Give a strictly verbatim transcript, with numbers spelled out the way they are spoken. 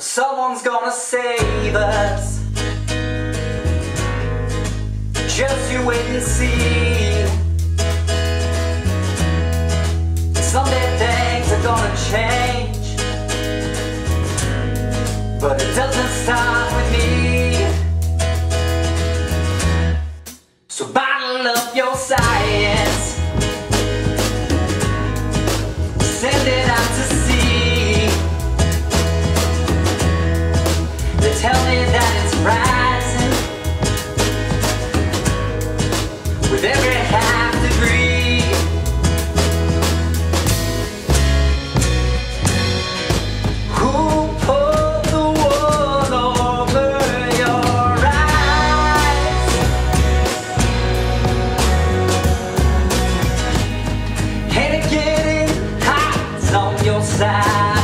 Someone's gonna save us. Just you wait and see. Someday things are gonna change, but it doesn't start with me. So bottle up your science, send it out to sea. They tell me that it's rising with every half degree. Who pulled the wool over your eyes? Ain't it getting hot on your side?